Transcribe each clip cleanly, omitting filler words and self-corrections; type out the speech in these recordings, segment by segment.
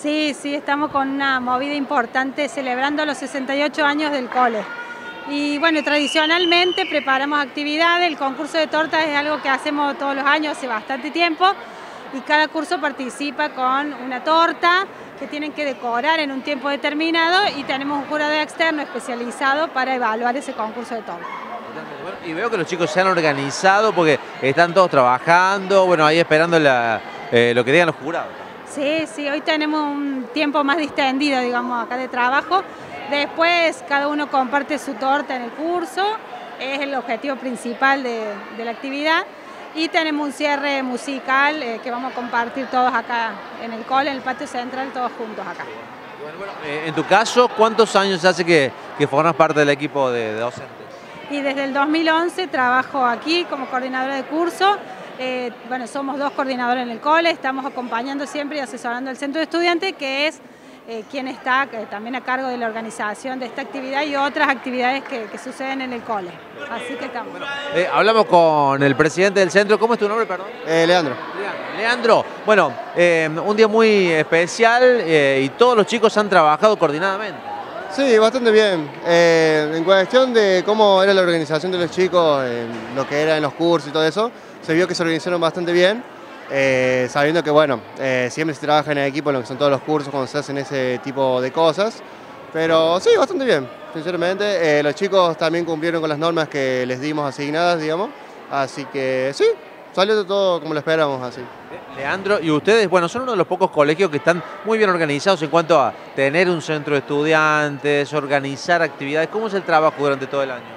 Sí, sí, estamos con una movida importante celebrando los 68 años del cole. Y bueno, tradicionalmente preparamos actividades, el concurso de tortas es algo que hacemos todos los años hace bastante tiempo y cada curso participa con una torta que tienen que decorar en un tiempo determinado y tenemos un jurado externo especializado para evaluar ese concurso de tortas. Y veo que los chicos se han organizado porque están todos trabajando, bueno, ahí esperando lo que digan los jurados. Sí, sí, hoy tenemos un tiempo más distendido, digamos, acá de trabajo. Después cada uno comparte su torta en el curso, es el objetivo principal de la actividad. Y tenemos un cierre musical que vamos a compartir todos acá en el cole, en el patio central, todos juntos acá. Bueno, en tu caso, ¿cuántos años hace que formas parte del equipo de docentes? Y desde el 2011 trabajo aquí como coordinadora de curso. Bueno, somos 2 coordinadores en el cole, estamos acompañando siempre y asesorando al centro de estudiantes, que es quien está también a cargo de la organización de esta actividad y otras actividades que suceden en el cole. Así que estamos. Hablamos con el presidente del centro. ¿Cómo es tu nombre, perdón? Leandro. Leandro, bueno, un día muy especial y todos los chicos han trabajado coordinadamente. Sí, bastante bien. En cuestión de cómo era la organización de los chicos, lo que era en los cursos y todo eso, se vio que se organizaron bastante bien, sabiendo que bueno, siempre se trabaja en equipo en lo que son todos los cursos cuando se hacen ese tipo de cosas, pero sí, bastante bien, sinceramente. Los chicos también cumplieron con las normas que les dimos asignadas, digamos, así que sí, salió todo como lo esperamos, así. Leandro, y ustedes, bueno, son uno de los pocos colegios que están muy bien organizados en cuanto a tener un centro de estudiantes, organizar actividades. ¿Cómo es el trabajo durante todo el año?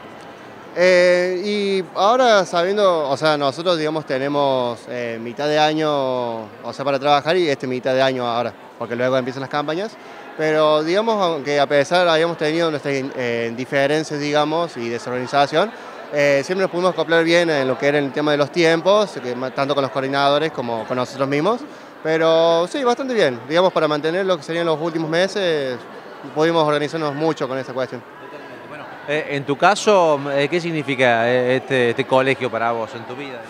Y ahora sabiendo, o sea, nosotros digamos tenemos mitad de año, o sea, para trabajar y mitad de año ahora, porque luego empiezan las campañas, pero digamos, aunque a pesar habíamos tenido nuestras diferencias, digamos, y desorganización, siempre nos pudimos acoplar bien en lo que era el tema de los tiempos, tanto con los coordinadores como con nosotros mismos, pero sí, bastante bien, digamos, para mantener lo que serían los últimos meses, pudimos organizarnos mucho con esa cuestión. En tu caso, ¿qué significa este colegio para vos en tu vida?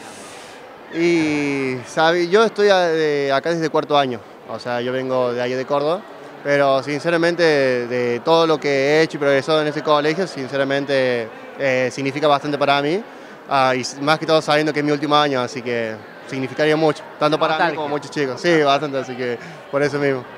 Y yo estoy acá desde 4º año, o sea, yo vengo de ahí de Córdoba, pero sinceramente de todo lo que he hecho y progresado en este colegio, sinceramente significa bastante para mí, y más que todo sabiendo que es mi último año, así que significaría mucho, tanto para mí como muchos chicos. Sí, bastante, así que por eso mismo.